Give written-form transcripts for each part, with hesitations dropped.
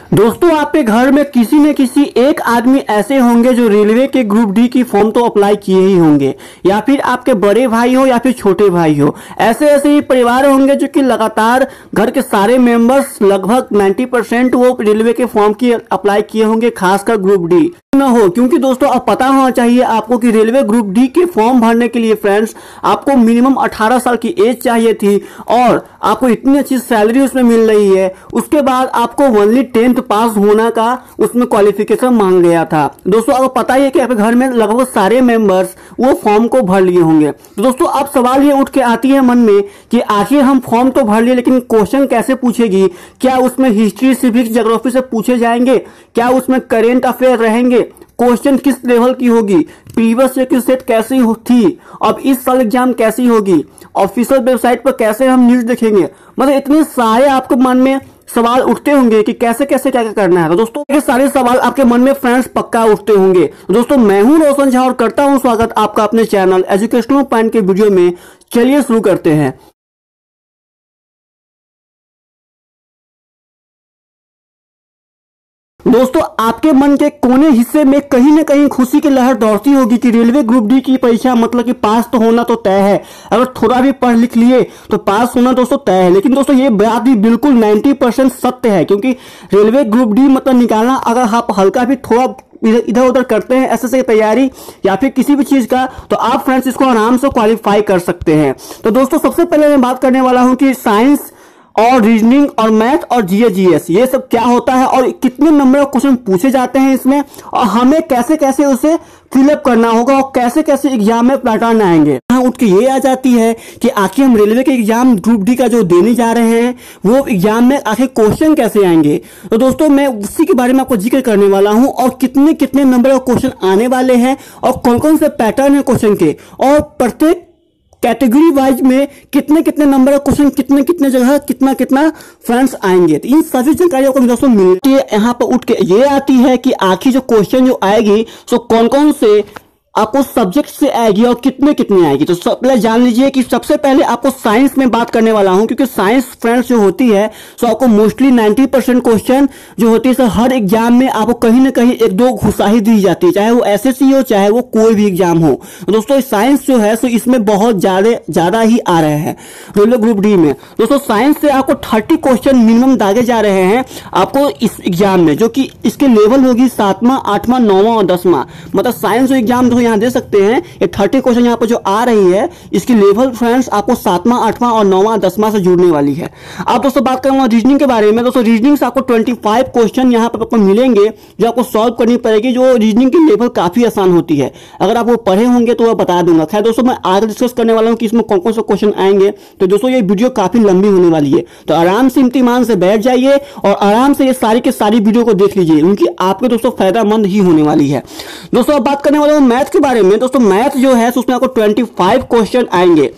दोस्तों आपके घर में किसी न किसी एक आदमी ऐसे होंगे जो रेलवे के ग्रुप डी की फॉर्म तो अप्लाई किए ही होंगे, या फिर आपके बड़े भाई हो या फिर छोटे भाई हो। ऐसे ऐसे ही परिवार होंगे जो कि लगातार घर के सारे मेंबर्स लगभग 90% वो रेलवे के फॉर्म की अप्लाई किए होंगे, खासकर ग्रुप डी न हो। क्योंकि दोस्तों अब पता होना चाहिए आपको कि रेलवे ग्रुप डी के फॉर्म भरने के लिए फ्रेंड्स आपको मिनिमम 18 साल की एज चाहिए थी और आपको इतनी अच्छी सैलरी उसमें मिल रही है। उसके बाद आपको ओनली 10th पास होना का उसमें क्वालिफिकेशन मांग गया था। दोस्तों आपको पता ही है कि आपके घर में लगभग सारे मेंबर्स वो फॉर्म को भर लिए होंगे। तो दोस्तों अब सवाल ये उठ के आती है मन में कि आखिर हम फॉर्म तो भर लिए लेकिन क्वेश्चन कैसे पूछेगी? क्या उसमें हिस्ट्री, सिविक्स, ज्योग्राफी से पूछे जाएंगे? क्या उसमें करेंट अफेयर रहेंगे? क्वेश्चन किस लेवल की होगी? प्रीवियस ईयर की सेट कैसी थी? अब इस साल एग्जाम कैसी होगी? ऑफिशियल वेबसाइट पर कैसे हम न्यूज देखेंगे? मतलब इतने सारे आपके मन में सवाल उठते होंगे कि कैसे कैसे क्या क्या करना है। तो दोस्तों ये सारे सवाल आपके मन में फ्रेंड्स पक्का उठते होंगे। तो दोस्तों मैं हूं रोशन झा और करता हूं स्वागत आपका अपने चैनल एजुकेशनल पॉइंट के वीडियो में। चलिए शुरू करते हैं। दोस्तों आपके मन के कोने हिस्से में कहीं न कहीं खुशी की लहर दौड़ती होगी कि रेलवे ग्रुप डी की परीक्षा मतलब कि पास तो होना तो तय है। अगर थोड़ा भी पढ़ लिख लिए तो पास होना दोस्तों तय है। लेकिन दोस्तों ये बात भी बिल्कुल 90% सत्य है, क्योंकि रेलवे ग्रुप डी मतलब निकालना अगर आप हल्का भी थोड़ा इधर उधर करते हैं एसएससी की तैयारी या फिर किसी भी चीज का, तो आप फ्रेंड्स इसको आराम से क्वालिफाई कर सकते हैं। तो दोस्तों सबसे पहले मैं बात करने वाला हूं कि साइंस और रीजनिंग और मैथ और जीएस ये सब क्या होता है और कितने नंबर ऑफ क्वेश्चन पूछे जाते हैं इसमें, और हमें कैसे कैसे उसे फिलअप करना होगा और कैसे कैसे एग्जाम में पैटर्न आएंगे। यहाँ उठ के ये आ जाती है कि आखिर हम रेलवे के एग्जाम ग्रुप डी का जो देने जा रहे हैं वो एग्जाम में आखिर क्वेश्चन कैसे आएंगे। तो दोस्तों मैं उसी के बारे में आपको जिक्र करने वाला हूं और कितने कितने नंबर ऑफ क्वेश्चन आने वाले हैं और कौन कौन से पैटर्न है क्वेश्चन के, और प्रत्येक कैटेगरी वाइज में कितने कितने नंबर ऑफ क्वेश्चन कितने कितने जगह कितना कितना फ्रेंड्स आएंगे। तो इन सभी जानकारियों को दोस्तों मिलती है। यहाँ पर उठ के ये आती है कि आखिर जो क्वेश्चन जो आएगी सो कौन कौन से आपको सब्जेक्ट से आएगी और कितने कितने आएगी। तो पहले जान लीजिए कि सबसे पहले आपको साइंस में बात करने वाला हूं, क्योंकि साइंस फ्रेंड्स जो होती है सो आपको मोस्टली 90% क्वेश्चन जो होती है सो हर एग्जाम में आपको कहीं ना कहीं एक दो घुसा ही दी जाती है, चाहे वो एसएससी हो चाहे वो कोई भी एग्जाम हो। तो दोस्तों साइंस जो है सो इसमें बहुत ज्यादा ही आ रहे हैं रेलवे ग्रुप डी में। दोस्तों साइंस से आपको 30 क्वेश्चन मिनिमम दागे जा रहे हैं आपको इस एग्जाम में, जो कि इसके लेवल होगी 7वां, 8वां, 9वां और 10वां। मतलब साइंस एग्जाम यहाँ दे सकते हैं ये 30 क्वेश्चन यहाँ पर जो आ रही है इसकी लेवल फ्रेंड्स आपको 7वां, 8वां और 9वां, 10वां से जुड़ने वाली है। अब दोस्तों बात करूंगा रीजनिंग के बारे में। दोस्तों रीजनिंग से आपको 25 क्वेश्चन यहाँ पर आपको मिलेंगे जो आपको सॉल्व करनी पड़ेगी, जो रीजनिंग की लेवल काफी आसान होती है। अगर आप वो पढ़े होंगे तो वह बता दूंगा। खैर दोस्तों मैं आगे डिस्कस करने वाला हूँ कि इसमें कौन कौन से क्वेश्चन आएंगे। तो दोस्तों ये वीडियो काफी लंबी होने वाली है, तो आराम से इम्तिहान से बैठ जाइए और आराम से ये सारी के सारी वीडियो को देख लीजिए, क्योंकि आपके दोस्तों फायदेमंद ही होने वाली है। दोस्तों अब बात करने वाला हूँ मैथ के बारे में। दोस्तों मैथ जो है उसमें आपको 25 क्वेश्चन आएंगे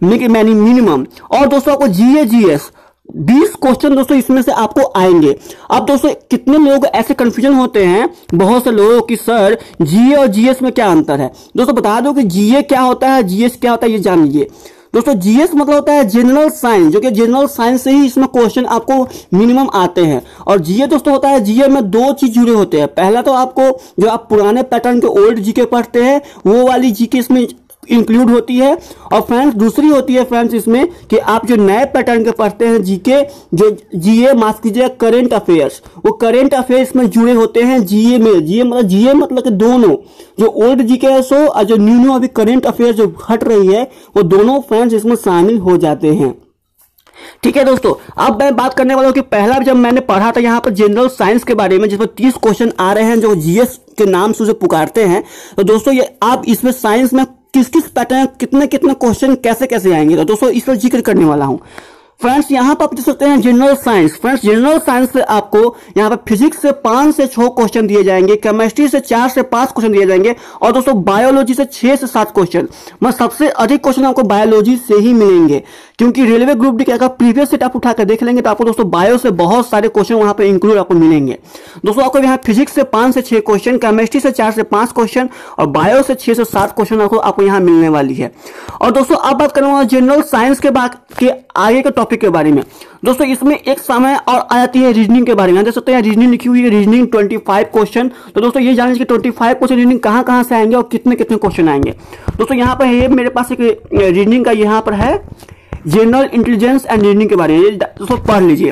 मिनिमम, और दोस्तों आपको जीएस 20 क्वेश्चन दोस्तों इसमें से आपको आएंगे। अब दोस्तों कितने लोग ऐसे कंफ्यूजन होते हैं बहुत से लोगों की सर जीए और जीएस में क्या अंतर है। दोस्तों बता दो कि जीए क्या होता है, जीएस क्या होता है, ये जान लीजिए। दोस्तों जीएस मतलब होता है जनरल साइंस, जो कि जनरल साइंस से ही इसमें क्वेश्चन आपको मिनिमम आते हैं। और जीए दोस्तों होता है, जीए में दो चीज जुड़े होते हैं। पहला तो आपको जो आप पुराने पैटर्न के ओल्ड जीके पढ़ते हैं वो वाली जीके इसमें इंक्लूड होती है, और फ्रेंड्स दूसरी होती है फ्रेंड्स इसमें कि आप जो नए पैटर्न के पढ़ते हैं जीके, जो जीए माफ कीजिए करेंट अफेयर्स, वो करेंट अफेयर्स में जुड़े होते हैं जीए में। जीए मतलब कि दोनों जो ओल्ड जीके है सो और जो न्यू अभी करेंट अफेयर्स जो हट रही है वो दोनों फ्रेंड्स इसमें शामिल हो जाते हैं। ठीक है दोस्तों, अब मैं बात करने वाला हूं कि पहला जब मैंने पढ़ा था यहाँ पर जनरल साइंस के बारे में, जिसमें 30 क्वेश्चन आ रहे हैं जो जीएस के नाम से उसे पुकारते हैं। तो दोस्तों ये आप इसमें साइंस में किस किस पैटर्न कितने कितने क्वेश्चन कैसे कैसे आएंगे, तो दोस्तों इस पर जिक्र करने वाला हूं। फ्रेंड्स यहाँ पर आप देख सकते हैं general science. Friends general science से आपको यहाँ पर फिजिक्स से 5 से 6 क्वेश्चन दिए जाएंगे, केमिस्ट्री से 4 से 5 क्वेश्चन दिए जाएंगे, और दोस्तों बायोलॉजी से 6 से 7 क्वेश्चन। मतलब सबसे अधिक क्वेश्चन आपको बायोलॉजी से ही मिलेंगे, क्योंकि रेलवे ग्रुप डी का अगर प्रीवियस सेट आप उठाकर देख लेंगे तो आपको दोस्तों बायो से बहुत सारे क्वेश्चन वहां पर इंक्लूड आपको मिलेंगे। दोस्तों आपको यहाँ फिजिक्स से 5 से 6 क्वेश्चन, केमिस्ट्री से 4 से 5 क्वेश्चन और बायो से 6 से 7 क्वेश्चन आपको यहाँ मिलने वाली है। और दोस्तों अब बात करूंगा जनरल साइंस के बाद के आगे के टॉपिक के बारे में। दोस्तों इसमें एक समय और आ जाती है रीजनिंग के बारे में। देख सकते हैं रीजनिंग लिखी हुई है, रीजनिंग 25 क्वेश्चन। तो दोस्तों ये जान लीजिए कि 25 क्वेश्चन रीजनिंग कहाँ कहाँ से आएंगे और कितने कितने क्वेश्चन आएंगे। दोस्तों यहाँ पर ये मेरे पास एक रीजनिंग का यहाँ पर है जनरल इंटेलिजेंस एंड रीजनिंग के बारे में, दोस्तों पढ़ लीजिए।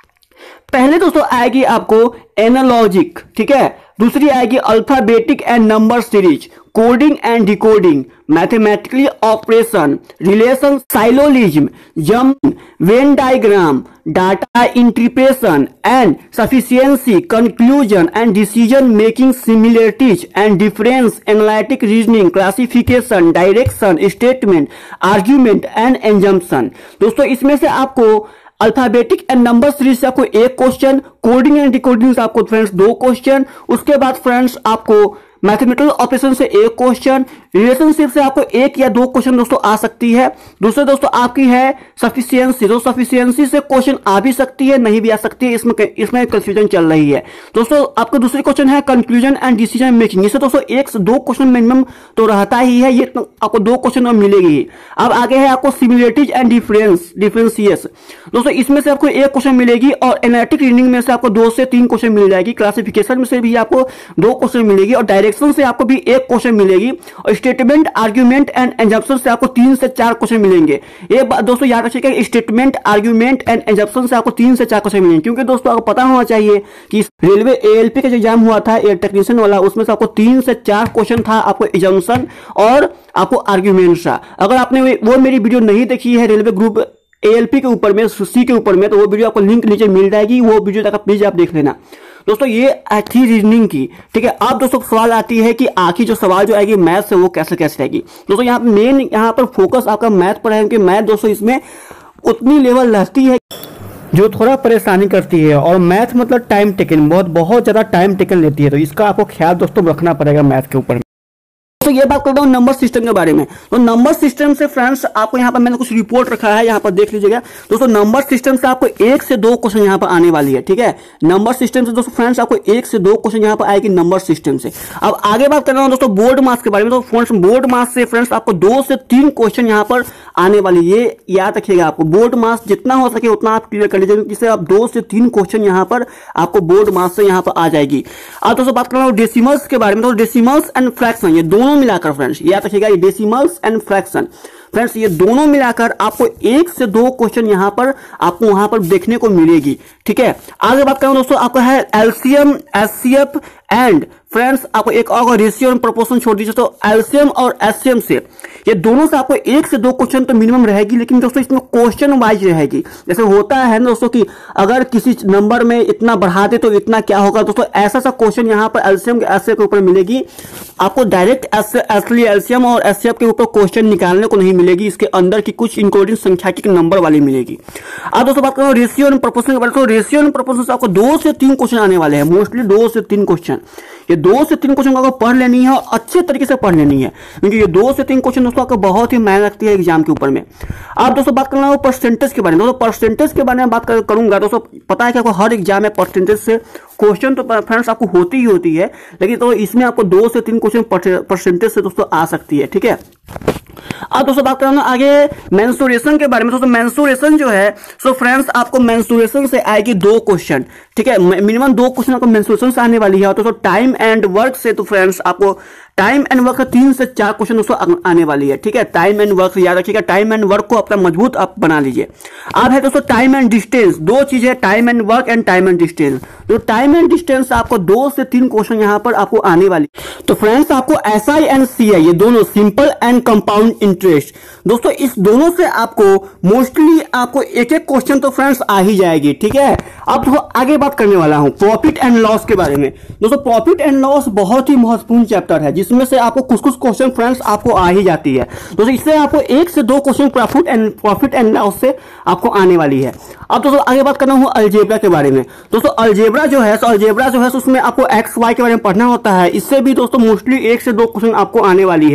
पहले दोस्तों आएगी आपको एनालॉजिक, ठीक है। दूसरी आएगी alphabetic and number series, coding and decoding, mathematically operation, relation, syllogism, jump, Venn diagram, data interpretation and sufficiency, conclusion and decision making, similarities and difference, analytic reasoning, classification, direction, statement, argument and assumption. दोस्तों इसमें से आपको alphabetic and number series से आपको एक question, coding and decoding से आपको friends 2 question, उसके बाद फ्रेंड्स आपको मैथमेटिकल ऑपरेशन से एक क्वेश्चन, रिलेशनशिप से आपको 1 या 2 क्वेश्चन दोस्तों आ सकती है। दूसरे दोस्तों आपकी है सफिशिएंसी, तो सफिशिएंसी से क्वेश्चन आ भी सकती है, नहीं भी आ सकती है, इसमें कंफ्यूजन चल रही है। दोस्तों आपको दूसरी क्वेश्चन है कंक्लूजन एंड डिसीजन मेकिंग, इससे दोस्तों 1 से 2 क्वेश्चन मिनिमम तो रहता ही है, ये तो आपको 2 क्वेश्चन मिलेगी। अब आगे है आपको सिमिलरिटीज एंड डिफरेंशिएस, दोस्तों इसमें से आपको 1 क्वेश्चन मिलेगी और एनालिटिक रीजनिंग में से आपको 2 से 3 क्वेश्चन मिल जाएगी, क्लासिफिकेशन में से भी आपको 2 क्वेश्चन मिलेगी और डायरेक्शन से आपको भी 1 क्वेश्चन मिलेगी और स्टेटमेंट, आर्ग्यूमेंट एंड एजम्पशन से आपको 3 से 4 क्वेश्चन मिलेंगे। ये बात दोस्तों याद रखिएगा, स्टेटमेंट, आर्ग्यूमेंट एंड एजम्पशन से आपको 3 से 4 क्वेश्चन मिलेंगे, क्योंकि दोस्तों आपको पता होना चाहिए कि रेलवे एएलपी का जो एग्जाम हुआ था एयर टेक्नीशियन वाला, उसमें से आपको 3 से 4 क्वेश्चन था आपको एजम्पशन और आपको आर्ग्यूमेंट था। अगर आपने वो मेरी वीडियो नहीं देखी है रेलवे ग्रुप एएलपी के ऊपर में, सी के ऊपर में, तो वो वीडियो आपको लिंक नीचे मिल जाएगी, वो वीडियो तक प्लीज आप देख लेना। दोस्तों ये थी रीजनिंग की, ठीक है। अब दोस्तों सवाल आती है कि आखिर जो सवाल जो आएगी मैथ से वो कैसे कैसे आएगी। दोस्तों यहाँ पे मेन यहाँ पर फोकस आपका मैथ पर है, क्योंकि मैथ दोस्तों इसमें उतनी लेवल रहती है जो थोड़ा परेशानी करती है, और मैथ मतलब टाइम टेकन, बहुत ज्यादा टाइम टेकन लेती है, तो इसका आपको ख्याल दोस्तों रखना पड़ेगा मैथ के ऊपर। तो ये बात करता हूँ नंबर सिस्टम के बारे में। तो नंबर सिस्टम से फ्रेंड्स आपको यहाँ पर मैंने कुछ रिपोर्ट रखा है, यहाँ पर देख लीजिएगा। दोस्तों नंबर सिस्टम से आपको 1 से 2 क्वेश्चन यहाँ पर आने वाली है, ठीक है। नंबर सिस्टम से दोस्तों फ्रेंड्स आपको 1 से 2 क्वेश्चन यहाँ पर आएगी नंबर सिस्टम से। अब आगे बात कर रहा हूँ दोस्तों बोर्ड मार्क्स के बारे में। तो फ्रेंड्स बोर्ड मार्क्स से फ्रेंड्स आपको 2 से 3 क्वेश्चन यहाँ पर आने वाली, ये याद रखिएगा। आपको बोर्ड मार्क्स जितना हो सके उतना आप क्लियर कर लीजिए, जिससे आप 2 से 3 क्वेश्चन यहाँ पर आपको बोर्ड मार्क्स से यहाँ पर आ जाएगी। अब दोस्तों बात कर रहा हूँ डेसिमल्स के बारे में। तो डेसिमल्स एंड फ्रैक्शन ये दोनों मिलाकर फ्रेंड्स याद रखिएगा, ये डेसिमल्स एंड फ्रैक्शन फ्रेंड्स ये दोनों मिलाकर आपको 1 से 2 क्वेश्चन यहां पर आपको वहां पर देखने को मिलेगी, ठीक है। आगे बात करूं दोस्तों, आपका है एलसीएम, एचसीएफ एंड फ्रेंड्स आपको एक और रेशियो एंड प्रोपोर्शन छोड़ दीजिए। तो एलसीएम और एचसीएम से ये दोनों से आपको 1 से 2 क्वेश्चन तो मिनिमम रहेगी, लेकिन दोस्तों इसमें क्वेश्चन वाइज रहेगी। जैसे होता है ना दोस्तों कि अगर किसी नंबर में इतना बढ़ा दे तो इतना क्या होगा, दोस्तों ऐसा सा क्वेश्चन यहाँ पर एलसीएम के एचसीएफ के ऊपर मिलेगी। आपको डायरेक्ट एलसीएम और एचसीएफ के ऊपर क्वेश्चन निकालने को नहीं मिलेगी, इसके अंदर की कुछ इंक्लूडिंग संख्या की नंबर वाली मिलेगी। अब दोस्तों बात करो रेशियो एंड प्रोपोर्शन के बारे में। तो रेशियो एंड प्रोपोर्शन से आपको 2 से 3 क्वेश्चन आने वाले हैं, मोस्टली 2 से 3 क्वेश्चन। ये 2 से 3 क्वेश्चन को आपको पढ़ लेनी है और अच्छे तरीके से पढ़ लेनी है, क्योंकि ये 2 से 3 क्वेश्चन दोस्तों आपको बहुत ही मायने रखती है एग्जाम के ऊपर में। अब दोस्तों बात करना है परसेंटेज के बारे में। दोस्तों परसेंटेज के बारे में बात करूंगा। दोस्तों पता है कि आपको हर एग्जाम में परसेंटेज से क्वेश्चन तो फ्रेंड्स आपको होती ही होती है, लेकिन तो इसमें आपको 2 से 3 क्वेश्चन परसेंटेज से दोस्तों आ सकती है, ठीक है। अब दोस्तों बात करना आगे मेंसुरेशन के बारे में। दोस्तों मेंसुरेशन जो है, सो फ्रेंड्स आपको मेंसुरेशन से आएगी 2 क्वेश्चन, ठीक है। मिनिमम 2 क्वेश्चन आपको मेंसुरेशन से आने वाली है। तो टाइम एंड वर्क से तो फ्रेंड्स आपको टाइम एंड वर्क 3 से 4 क्वेश्चन दोस्तों आने वाली है, ठीक है। टाइम एंड वर्क याद रखिएगा, टाइम एंड वर्क को अपना मजबूत आप बना लीजिए। अब है दोस्तों टाइम एंड डिस्टेंस, 2 चीज है, time and work and time and distance. तो टाइम एंड डिस्टेंस आपको 2 से 3 क्वेश्चन यहाँ पर आपको आने वाली। तो फ्रेंड्स आपको एसआई एंड सीआई ये दोनों सिंपल एंड कंपाउंड इंटरेस्ट, दोस्तों इस दोनों से आपको मोस्टली आपको एक क्वेश्चन तो फ्रेंड्स आ ही जाएगी, ठीक है। अब तो आगे बात करने वाला हूं प्रॉफिट एंड लॉस के बारे में। दोस्तों प्रॉफिट एंड लॉस बहुत ही महत्वपूर्ण चैप्टर है, जिसमें से आपको कुछ क्वेश्चन फ्रेंड्स आपको आ ही जाती है। दोस्तों इससे आपको 1 से 2 क्वेश्चन प्रॉफिट एंड लॉस से आपको आने वाली है। अब दोस्तों आगे बात करना हूं अलजेब्रा के बारे में। दोस्तों अलजेब्रा जो है उसमें आपको एक्स वाई के बारे में पढ़ना होता है। इससे भी दोस्तों मोस्टली 1 से 2 क्वेश्चन आपको आने वाली है।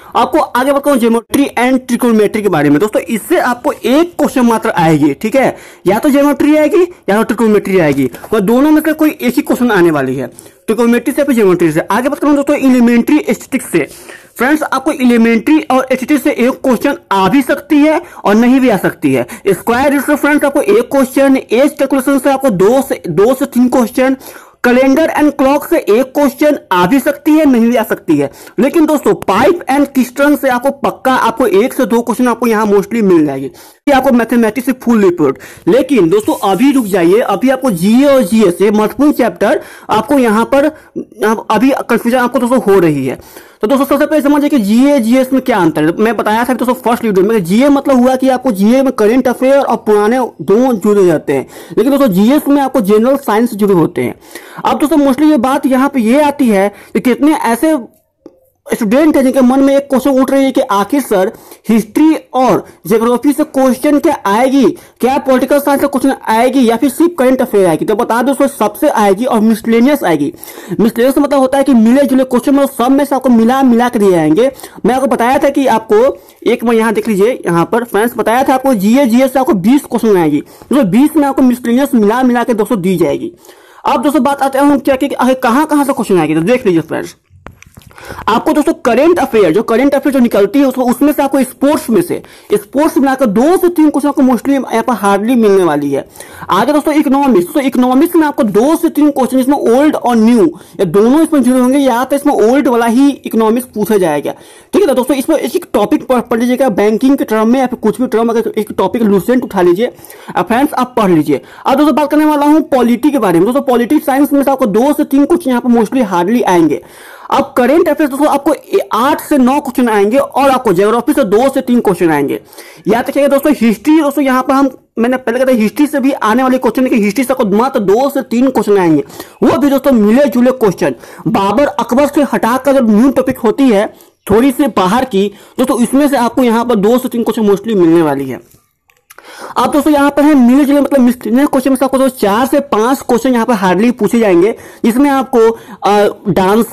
आपको आगे बताऊं ज्योमेट्री एंड ट्रिकोनोमेट्री के बारे में। दोस्तों इससे आपको एक क्वेश्चन मात्र आएगी, ठीक है, या तो ज्योमेट्री आएगी या तो ट्रिकोनोमेट्री आएगी, और दोनों में से कोई एक ही क्वेश्चन आने वाली है, ट्रिकोनोमेट्री से फिर ज्योमेट्री से। आगे बात करूं दोस्तों एलिमेंट्री स्टैटिस्टिक्स से। फ्रेंड्स आपको एलिमेंट्री और स्टैटिस्टिक्स से एक क्वेश्चन आ भी सकती है और नहीं भी आ सकती है। स्क्वायर रूट से फ्रेंड्स आपको एक क्वेश्चन, एज कैलकुलेशन से आपको दो से तीन क्वेश्चन, कैलेंडर एंड क्लॉक से एक क्वेश्चन आ भी सकती है, नहीं भी आ सकती है। लेकिन दोस्तों पाइप एंड किस्टन से आपको पक्का आपको एक से दो क्वेश्चन आपको यहां मोस्टली मिल जाएगी, आपको मैथमेटिक्स से फुल रिपोर्ट। लेकिन दोस्तों अभी रुक जाइए, अभी आपको जीए और जीएस से महत्वपूर्ण चैप्टर आपको यहां पर अभी कंफ्यूजन आपको दोस्तों हो रही है। तो दोस्तों सबसे पहले समझिए कि जीए जीएस में क्या अंतर है। मैं बताया था दोस्तों फर्स्ट वीडियो में, जीए मतलब हुआ कि आपको जीए में करंट अफेयर और पुराने दोनों जुड़े जाते हैं, लेकिन दोस्तों जीएस में आपको जनरल साइंस जुड़े होते हैं। अब दोस्तों मोस्टली ये बात यहाँ पे ये आती है कि कितने ऐसे स्टूडेंट है जिनके मन में एक क्वेश्चन उठ रही है कि आखिर सर हिस्ट्री और ज्योग्राफी से क्वेश्चन क्या आएगी, क्या पॉलिटिकल साइंस से क्वेश्चन आएगी या फिर सिर्फ करंट अफेयर आएगी। तो बता दो दोस्तों सबसे आएगी और मिसलेनियस आएगी। मिसलेनियस मतलब होता है कि मिले जुले क्वेश्चन मतलब सब में से आपको मिला के दिए जाएंगे। मैं आपको बताया था कि आपको एक बार यहाँ देख लीजिए, यहाँ पर फ्रेंड्स बताया था आपको जीए जीएस से आपको 20 क्वेश्चन आएगी, तो 20 में आपको मिसलेनियस मिला के दोस्तों दी जाएगी। अब दोस्तों बात आते हैं क्या कि कहां से क्वेश्चन आएगी, तो देख लीजिए फ्रेंड्स आपको दोस्तों करंट अफेयर जो निकलती है उसमें से आपको स्पोर्ट्स मिलाकर 2 से 3 क्वेश्चन आपको मोस्टली यहाँ पर हार्डली मिलने वाली है। आगे दोस्तों इकोनॉमिक्स, तो इकोनॉमिक्स में आपको 2 से 3 क्वेश्चन इसमें ओल्ड और न्यू या दोनों इसमें जुड़े होंगे, या तो इसमें ओल्ड वाला ही इकोनॉमिक्स पूछा जाएगा। ठीक है, तो दोस्तों इसमें एक टॉपिक पढ़ लीजिएगा बैंकिंग के टर्म में या फिर कुछ भी टर्म, अगर एक टॉपिक लूसेंट उठा लीजिए फ्रेंड्स आप पढ़ लीजिए। अब दोस्तों बात करने वाला हूँ पॉलिटी के बारे में। दोस्तों पॉलिटिक्स साइंस में से आपको 2 से 3 क्वेश्चन यहाँ पर मोस्टली हार्डली आएंगे। अब करंट अफेयर्स दोस्तों आपको 8 से 9 क्वेश्चन आएंगे और आपको ज्योग्राफी से 2 से 3 क्वेश्चन आएंगे। याद रखिएगा दोस्तों हिस्ट्री, दोस्तों यहाँ पर मैंने पहले कहता हिस्ट्री से भी आने वाले क्वेश्चन है कि हिस्ट्री से आपको मात्र 2 से 3 क्वेश्चन आएंगे, वो भी दोस्तों मिले जुले क्वेश्चन। बाबर अकबर से हटाकर जब न्यू टॉपिक होती है थोड़ी सी बाहर की, दोस्तों इसमें से आपको यहाँ पर 2 से 3 क्वेश्चन मोस्टली मिलने वाली है। अब दोस्तों यहाँ पर है मिले जुले मतलब मिसलेनियस क्वेश्चन में आपको 4 से 5 क्वेश्चन यहाँ पर हार्डली पूछे जाएंगे, जिसमें आपको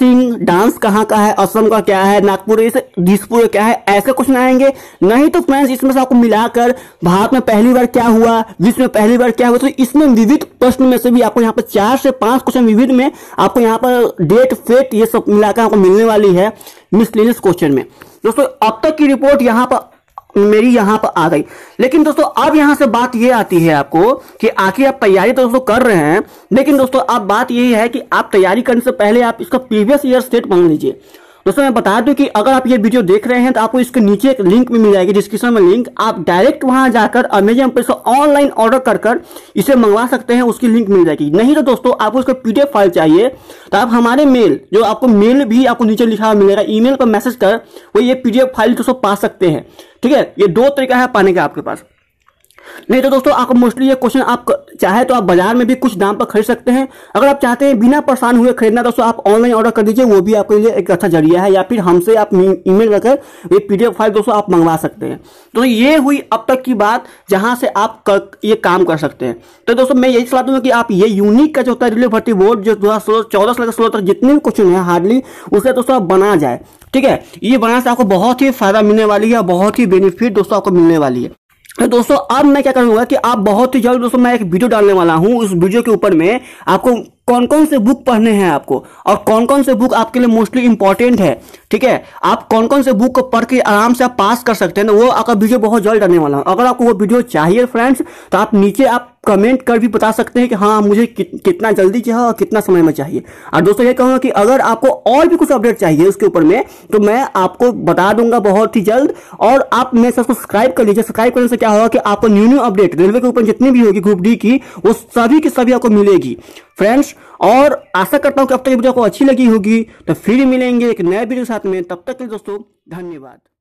डांस कहाँ का है, असम का क्या है, नागपुर दिसपुर क्या है, ऐसे क्वेश्चन आएंगे। नहीं तो फ्रेंड्स इसमें से आपको मिलाकर भारत में पहली बार क्या हुआ, विश्व में पहली बार क्या हुआ, तो इसमें विविध प्रश्न में से भी आपको यहाँ पर 4 से 5 क्वेश्चन विविध में आपको यहाँ पर डेट फेट ये सब मिलाकर आपको मिलने वाली है मिसलेनियस क्वेश्चन में। दोस्तों अब तक की रिपोर्ट यहाँ पर मेरी यहाँ पर आ गई। लेकिन दोस्तों अब यहाँ से बात ये आती है आपको कि आखिर आप तैयारी तो दोस्तों कर रहे हैं, लेकिन दोस्तों अब बात यही है कि आप तैयारी करने से पहले आप इसका प्रीवियस ईयर स्टेट मान लीजिए। दोस्तों मैं बता दूं कि अगर आप ये वीडियो देख रहे हैं तो आपको इसके नीचे एक लिंक भी मिल जाएगी डिस्क्रिप्शन में लिंक, आप डायरेक्ट वहां जाकर अमेजन पर ऑनलाइन ऑर्डर कर इसे मंगवा सकते हैं, उसकी लिंक मिल जाएगी। नहीं तो दोस्तों आपको इसका पीडीएफ फाइल चाहिए तो आप हमारे मेल, जो आपको मेल भी आपको नीचे लिखा हुआ मिलेगा, ईमेल पर मैसेज कर वो ये पीडीएफ फाइल दोस्तों पा सकते हैं। ठीक है, ये 2 तरीका है पाने का आपके पास। नहीं तो दोस्तों आपको मोस्टली ये क्वेश्चन आप चाहे तो आप बाजार में भी कुछ दाम पर खरीद सकते हैं। अगर आप चाहते हैं बिना परेशान हुए खरीदना दोस्तों आप ऑनलाइन ऑर्डर कर दीजिए, वो भी आपके लिए एक अच्छा जरिया है, या फिर हमसे आप ईमेल करके ये पीडीएफ फाइल दोस्तों आप मंगवा सकते हैं। तो ये हुई अब तक की बात जहां से आप ये काम कर सकते हैं। तो दोस्तों मैं यही सलाह दूंगा कि आप ये यूनिक का जो होता है रेलवे भर्ती बोर्ड जो 2014 से 16 तक जितने भी क्वेश्चन है हार्डली उसे दोस्तों आप बना जाए। ठीक है, ये बनाने से आपको बहुत ही फायदा मिलने वाली है, बहुत ही बेनिफिट दोस्तों आपको मिलने वाली है। तो दोस्तों अब मैं क्या करूंगा कि आप बहुत ही जल्द दोस्तों मैं एक वीडियो डालने वाला हूं। उस वीडियो के ऊपर में आपको कौन कौन से बुक पढ़ने हैं आपको और कौन कौन से बुक आपके लिए मोस्टली इंपॉर्टेंट है। ठीक है, आप कौन कौन से बुक को पढ़ के आराम से आप पास कर सकते हैं, वो आपका वीडियो बहुत जल्द डालने वाला हूं। अगर आपको वो वीडियो चाहिए फ्रेंड्स तो आप नीचे आप कमेंट कर भी बता सकते हैं कि हाँ मुझे कितना जल्दी चाहिए और कितना समय में चाहिए। और दोस्तों ये कहूंगा कि अगर आपको और भी कुछ अपडेट चाहिए उसके ऊपर में तो मैं आपको बता दूंगा बहुत ही जल्द। और आप मेरे साथ सब्सक्राइब कर लीजिए। सब्सक्राइब करने से क्या होगा कि आपको न्यू अपडेट रेलवे के ऊपर जितनी भी होगी ग्रुप डी की वो सभी की सभी आपको मिलेगी फ्रेंड्स। और आशा करता हूं कि अब तक ये वीडियो आपको अच्छी लगी होगी। तो फिर मिलेंगे एक नए वीडियो के साथ में, तब तक के लिए दोस्तों धन्यवाद।